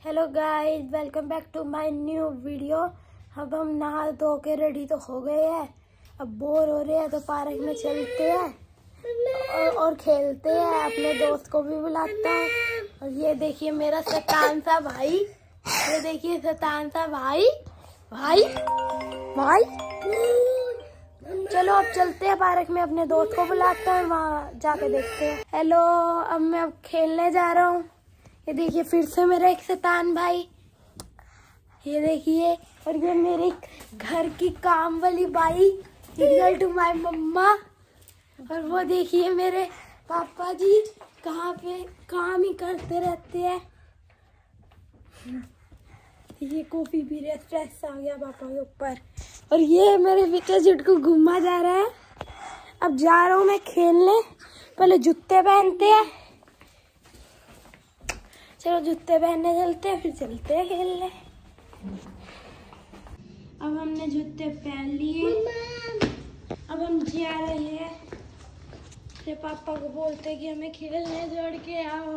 Hello guys, welcome back to my new video. अब हम नहा धो के रेडी तो हो गए हैं। अब बोर हो रहे हैं तो पार्क में चलते हैं और खेलते हैं। अपने दोस्त को भी बुलाता हूँ। और ये देखिए मेरा शैतान सा भाई, ये देखिए शैतान सा भाई भाई भाई। चलो अब चलते हैं पार्क में, अपने दोस्त को बुलाते हैं, वहाँ जाके देखते हैं। हेलो, अब मैं खेलने जा रहा हूँ। ये देखिए फिर से मेरा एक शैतान भाई, ये देखिए। और ये मेरी घर की काम वाली बाई, इक्वल टू माय मम्मा। और वो देखिए मेरे पापा जी कहाँ पे काम ही करते रहते हैं। ये कॉफी पी रहे, स्ट्रेस आ गया पापा के ऊपर। और ये मेरे बेटे जिनको घुमा जा रहा है। अब जा रहा हूँ मैं खेलने, पहले जूते पहनते हैं। चलो जूते पहनने चलते हैं, फिर चलते हैं खेलने। अब हमने जूते पहन लिए, अब हम जा रहे हैं। फिर पापा को बोलते कि हमें खेलने छोड़ के आओ,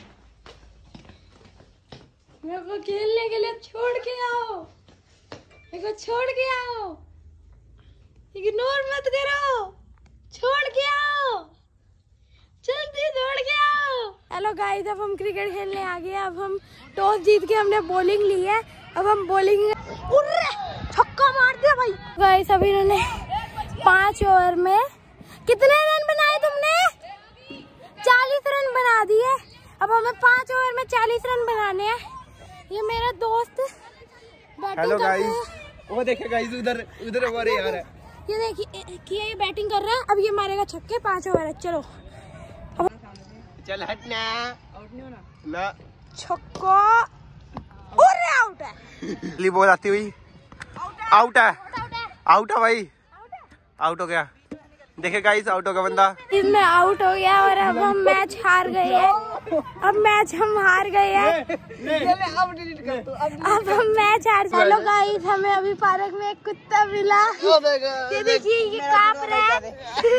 मेरे को खेलने के लिए छोड़ के आओ, मेरे को छोड़ के आओ, इग्नोर मत करो, छोड़ के आओ, जल्दी छोड़ के आओ। हेलो गाइस, अब हम क्रिकेट खेलने आ गए। अब हम टॉस जीत के हमने बॉलिंग ली है। अब हम बॉलिंग, छक्का मार दिया भाई। गाइस अभी इन्होंने 5 ओवर में कितने रन बनाए तुमने? 40 रन बना दिए। अब हमें 5 ओवर में 40 रन बनाने हैं। ये मेरा दोस्त बैटिंग कर रहा है। वो देखिए गाइस, उधर उधर हमारे यार है। ये देखिए ये बैटिंग कर रहा है। अब ये मारेगा छक्के। 5 ओवर है। चलो चल हटना, आउट नहीं होना ना, छक्का और आउट है। ली बॉल आती हुई आउट है, आउट है भाई, आउट हो गया। देखिए गाइस, आउट हो गया बंदा। इसमें आउट हो गया और अब हम मैच हार गए हैं। अब मैच हम हार गए हैं। अब हम मैच हार। चलो गाइस, हमें अभी पार्क में एक कुत्ता मिला। ये देखिए, ये कांप रहा है।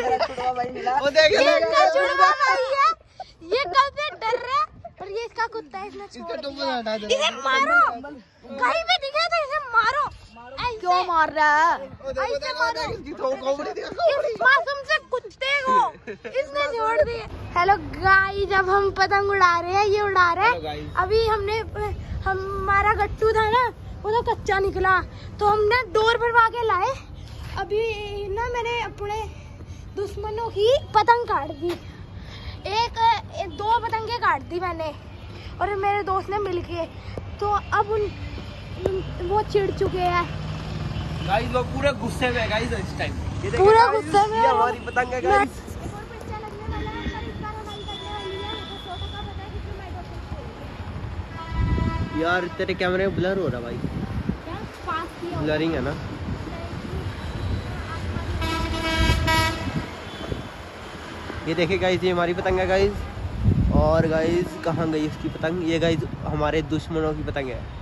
ये कब से डर रहा है। और ये इसका कुत्ता है, इसने इसे मारो। कहीं पे दिखे तो इसे मारो। क्यों मार रहा है? ऐसे मारो इस मासूम से कुत्ते को, इसने छोड़ दिया। हेलो गाइस, अब हम पतंग उड़ा रहे हैं। ये उड़ा रहा है। अभी हमारा गट्टू था ना, वो तो कच्चा निकला, तो हमने डोर भरवा के लाए। अभी ना मैंने अपने दुश्मनों की पतंग काट दी। एक 2 पतंगे काट दी मैंने और मेरे दोस्त ने मिलके। तो अब वो चिढ़ चुके हैं गाइस, वो पूरे गुस्से में है गाइस इस टाइम। पूरा गुस्से में। हमारी पतंग है गाइस। यार तेरे कैमरे में ब्लर हो रहा भाई, ब्लरिंग है ना। ये देखिए गाइस, ये हमारी पतंग है गाइस। और गाइस कहाँ गई इसकी पतंग? ये गाइस हमारे दुश्मनों की पतंग है।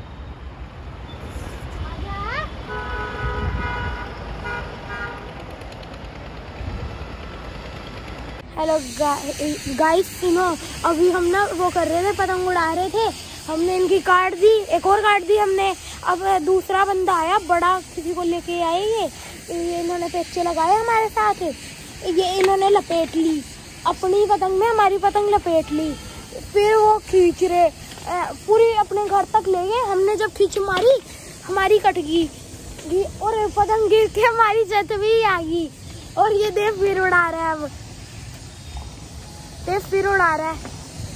हेलो गाइस, सुनो। अभी हम ना वो कर रहे थे, पतंग उड़ा रहे थे। हमने इनकी काट दी, एक और काट दी हमने। अब दूसरा बंदा आया, बड़ा किसी को लेके आए। ये इन्होंने पेचे लगाए हमारे साथ। ये इन्होंने लपेट ली अपनी पतंग में, हमारी पतंग लपेट ली। फिर वो खींच रहे, पूरी अपने घर तक ले गए। हमने जब खींच मारी, हमारी कट गई और पतंग गिर के हमारी छत भी आ गई। और ये देव फिर उड़ा रहा है। अब देव फिर उड़ा रहा है।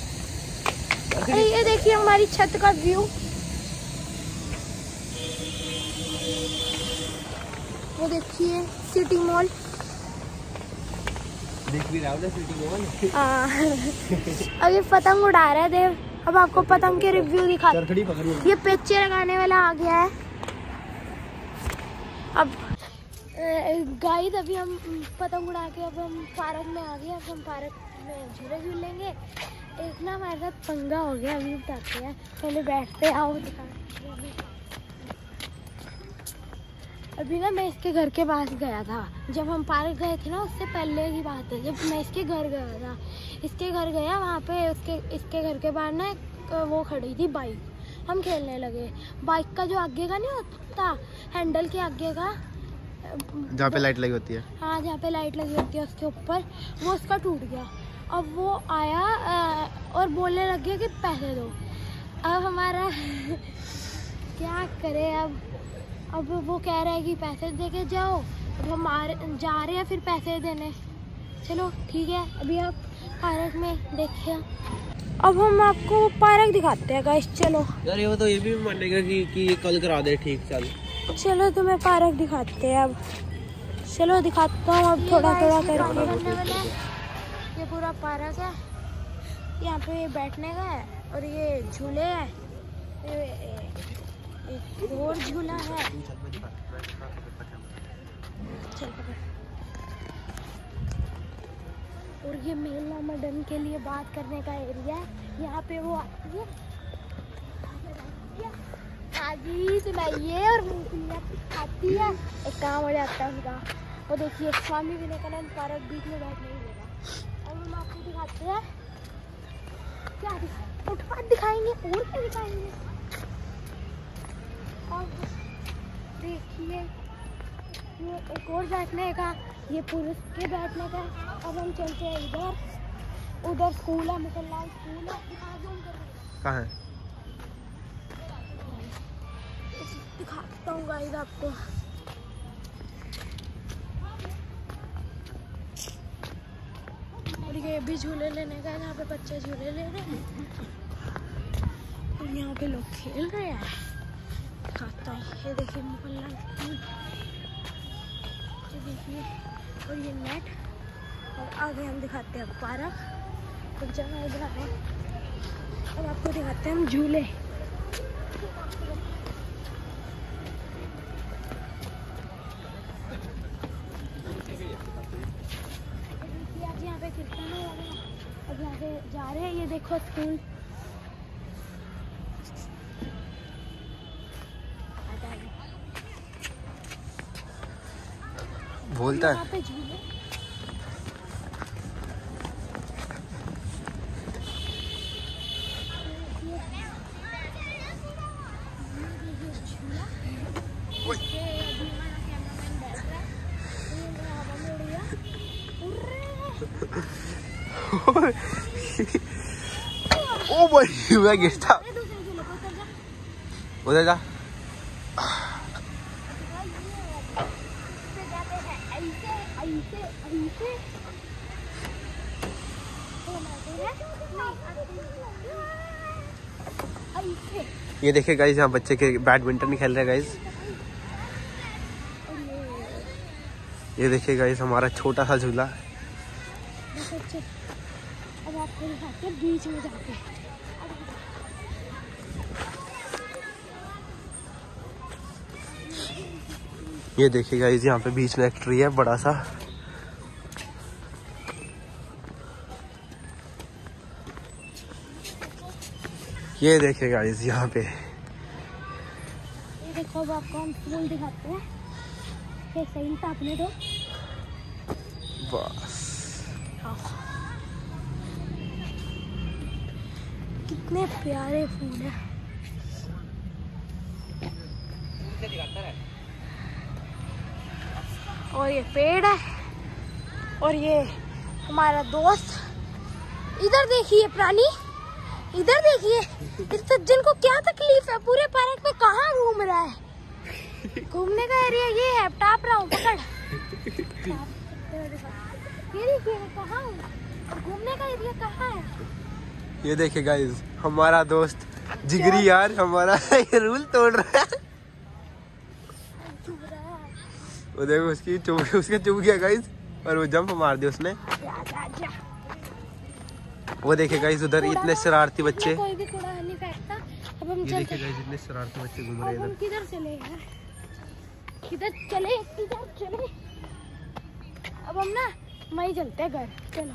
ये देखिए हमारी छत का व्यू। वो देखिए सिटी मॉल, देख भी रहा हूँ ना सिटी मॉल। अब ये पतंग उड़ा रहा है देव। अब आपको पतंग के रिव्यू दिखाते। ये पेचे लगाने वाला आ गया है। अब गाइस, अभी हम पतंग उड़ा के अब हम पार्क में आ गए। अब हम पार्क में झूले झूलेंगे। एक ना हमारे साथ पंगा हो गया, अभी बताते हैं। पहले बैठते आओ दिखाते। अभी ना मैं इसके घर के पास गया था। जब हम पार्क गए थे ना, उससे पहले की बात है, जब मैं इसके घर गया था। इसके घर गया, वहाँ पे इसके घर के बाहर ना वो खड़ी थी बाइक। हम खेलने लगे। बाइक का जो आगे का नहीं होता हैंडल के आगे का, जहाँ पे लाइट लगी होती है, हाँ जहाँ पे लाइट लगी होती है उसके ऊपर, वो उसका टूट गया। अब वो आया और बोलने लग गया कि पैसे दो। अब हमारा क्या करे, अब वो कह रहा है कि पैसे दे के जाओ। अब हम जा रहे हैं फिर पैसे देने। चलो ठीक है, अभी आप पार्क में देखिए। अब हम आपको पार्क दिखाते हैं गाइस, चलो। यार ये तो ये भी मानेगा कि ये कल करा दे, ठीक चलो तुम्हें पार्क दिखाते हैं अब। चलो दिखाता हूँ अब थोड़ा थोड़ा करके। ये पूरा पार्क है, यहाँ पे बैठने का है और ये झूले है, एक और झूला है। चल पकड़। और ये मेला मडन के लिए बात करने का एरिया है, यहाँ पे वो आती है आजी सुनाइए और आती है, एक काम हो जाता है उनका। और देखिए स्वामी विवेकानंद पार्क बीच में बैठने ही देगा। अब हम आपको दिखाते हैं, क्या फुटपाथ दिखाएंगे और क्या दिखाएंगे। और देखिए ये एक और बैठने का, ये पुरुष के बैठने का। अब हम चलते हैं इधर, उधर स्कूल है, मुसलमान स्कूल है। कहाँ है? दिखाता हूँ गाइस आपको। और ये भी झूले लेने का है, यहाँ पे बच्चे झूले ले रहे हैं और यहाँ पे लोग खेल रहे हैं। दिखाता हूँ, ये देखिए मुसलमान स्कूल, ये देखिए, और ये नेट। और आगे हम दिखाते हैं पार्क। और जगह इधर है, अब आपको दिखाते हैं हम झूले। यहाँ पे कीर्तन हो रहा है, अब यहाँ पे जा रहे हैं। ये देखो स्कूल, बोलता है। यहाँ पे झूले, ओ भाई मैं गिरता। उधर जा। ये देखिए गाइस, यहाँ बच्चे के बैडमिंटन खेल रहे हैं गाइस। ये देखिए गाइस हमारा छोटा सा झूला। अब आपको दिखाते हैं बीच में जाके। ये देखिए गाइस, यहाँ पे बीच में एक ट्री है बड़ा सा। ये देखिए गाइस यहाँ पे। ये देखो, अब आपको हम स्कूल दिखाते हैं। ये सही था अपने तो बस। कितने प्यारे फूल हैं। और ये पेड़ है, और ये हमारा दोस्त। इधर देखिए प्राणी, इधर देखिए, इस सज्जन को क्या तकलीफ है, पूरे पार्क में कहाँ घूम रहा है। घूमने का एरिया ये है, टाप रहा हूँ, पकड़। ये देखिए कहाँ, घूमने का एरिया कहाँ है। ये देखिए गाइस, हमारा दोस्त जिगरी यार हमारा ये रूल तोड़ रहा है। वो देखो उसके चुभ गया गाइस, और वो जंप मार दिया उसने। वो देखिए गाइस, उधर इतने शरारती बच्चे। कोई भी कूड़ा नहीं फेंकता। अब हम ये देखिए गाइस, इतने शरारती बच्चे घूम रहे हैं इधर। किधर चले यार, किधर चले, किधर चले। अब हम ना वहीं चलते हैं घर। चलो,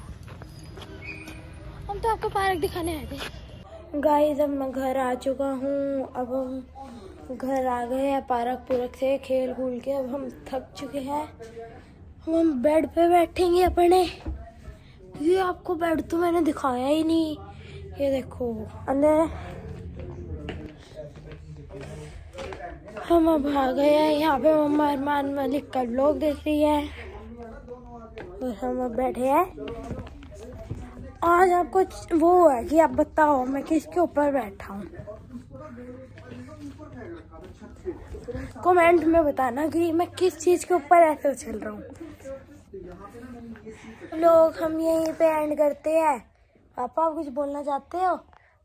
हम तो आपको पार्क दिखाने आए थे। गाइस अब मैं घर आ चुका हूँ। अब हम घर आ गए हैं पार्क से खेल कूल के। अब हम थक चुके हैं। हम बेड पे बैठेंगे अपने। ये आपको बेड तो मैंने दिखाया ही नहीं। ये देखो अंदर हम अब आ गए हैं यहाँ पे। मम्मा अरमान मलिक का व्लॉग देख रही है और हम अब बैठे हैं। आज आपको वो है कि आप बताओ मैं किसके ऊपर बैठा हूँ। कमेंट में बताना कि मैं किस चीज के ऊपर ऐसे चल रहा हूँ। लोग हम यहीं पे एंड करते हैं। पापा आप कुछ बोलना चाहते हो?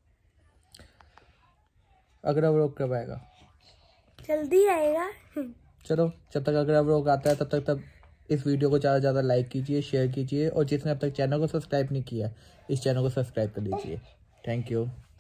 अगला व्लॉग कब आएगा? जल्दी आएगा। चलो जब तक अगला व्लॉग आता है तब इस वीडियो को ज़्यादा से ज़्यादा लाइक कीजिए, शेयर कीजिए और जिसने अब तक चैनल को सब्सक्राइब नहीं किया इस चैनल को सब्सक्राइब कर लीजिए। Thank you.